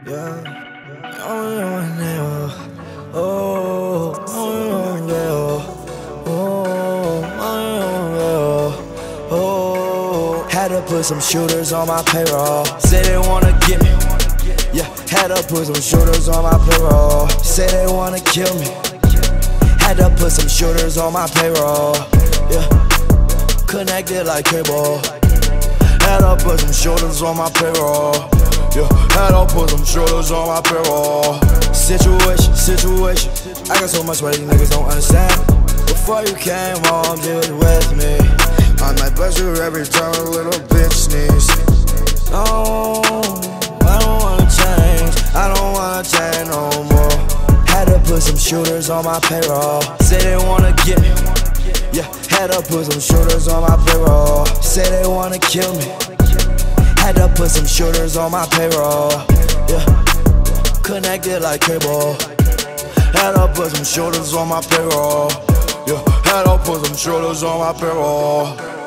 Yeah. Oh, yeah. Oh, yeah. Oh, had to put some shooters on my payroll. Say they wanna get me. Yeah, had to put some shooters on my payroll. Say they wanna kill me. Had to put some shooters on my payroll. Yeah, connected like cable. Had to put some shooters on my payroll. Yeah, had to put some shooters on my payroll. Situation. I got so much where these niggas don't understand. Before you came home, you was with me. I might bless you every time a little bitch sneeze. No, I don't wanna change. I don't wanna change no more. Had to put some shooters on my payroll. Say they wanna get me. Yeah, had to put some shooters on my payroll. Say they wanna kill me. Had to put some shooters on my payroll. Yeah, connected like cable. Had to put some shooters on my payroll. Yeah, had to put some shooters on my payroll.